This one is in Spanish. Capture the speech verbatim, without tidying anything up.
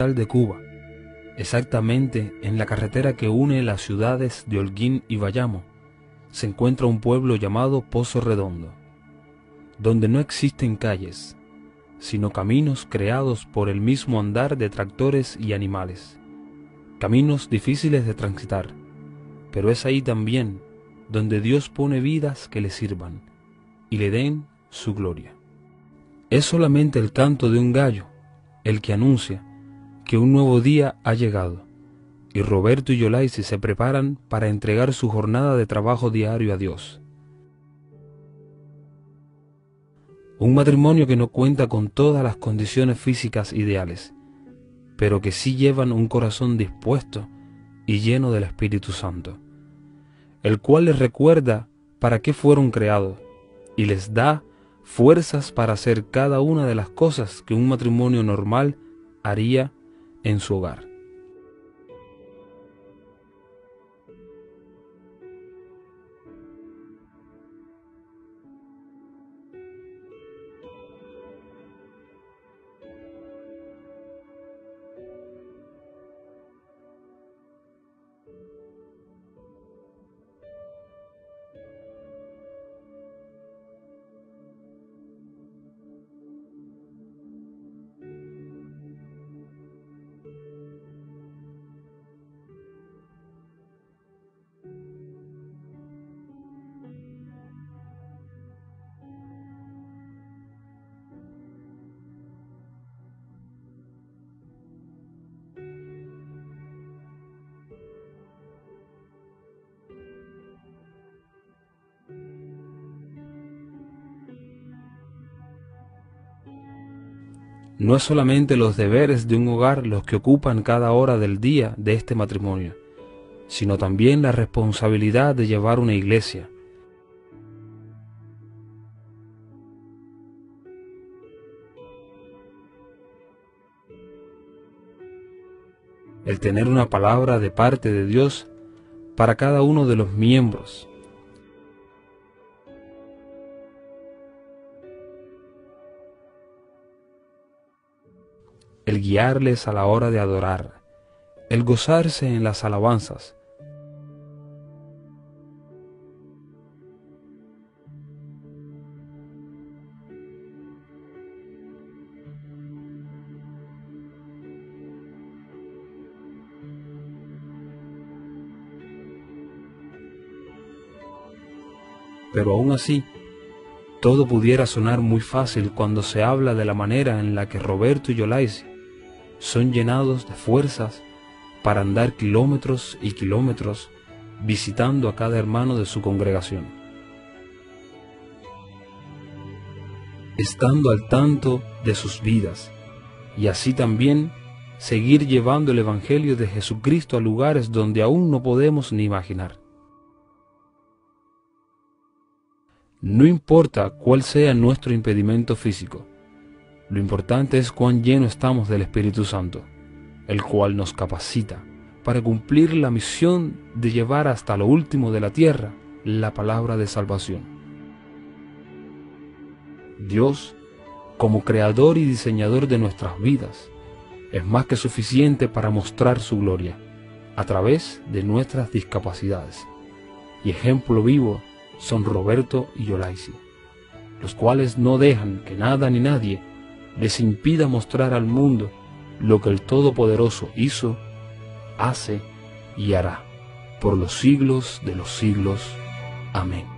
de Cuba, exactamente en la carretera que une las ciudades de Holguín y Bayamo, se encuentra un pueblo llamado Pozo Redondo, donde no existen calles, sino caminos creados por el mismo andar de tractores y animales, caminos difíciles de transitar, pero es ahí también donde Dios pone vidas que le sirvan y le den su gloria. Es solamente el canto de un gallo el que anuncia que un nuevo día ha llegado, y Roberto y Yolaisi se preparan para entregar su jornada de trabajo diario a Dios. Un matrimonio que no cuenta con todas las condiciones físicas ideales, pero que sí llevan un corazón dispuesto y lleno del Espíritu Santo, el cual les recuerda para qué fueron creados y les da fuerzas para hacer cada una de las cosas que un matrimonio normal haría en su hogar. No es solamente los deberes de un hogar los que ocupan cada hora del día de este matrimonio, sino también la responsabilidad de llevar una iglesia. El tener una palabra de parte de Dios para cada uno de los miembros. El guiarles a la hora de adorar, el gozarse en las alabanzas. Pero aún así, todo pudiera sonar muy fácil cuando se habla de la manera en la que Roberto y Yolaisi son llenados de fuerzas para andar kilómetros y kilómetros visitando a cada hermano de su congregación, estando al tanto de sus vidas, y así también seguir llevando el Evangelio de Jesucristo a lugares donde aún no podemos ni imaginar. No importa cuál sea nuestro impedimento físico, lo importante es cuán lleno estamos del Espíritu Santo, el cual nos capacita para cumplir la misión de llevar hasta lo último de la tierra la palabra de salvación. Dios, como creador y diseñador de nuestras vidas, es más que suficiente para mostrar su gloria a través de nuestras discapacidades. Y ejemplo vivo son Roberto y Yolaisi, los cuales no dejan que nada ni nadie les impida mostrar al mundo lo que el Todopoderoso hizo, hace y hará por los siglos de los siglos. Amén.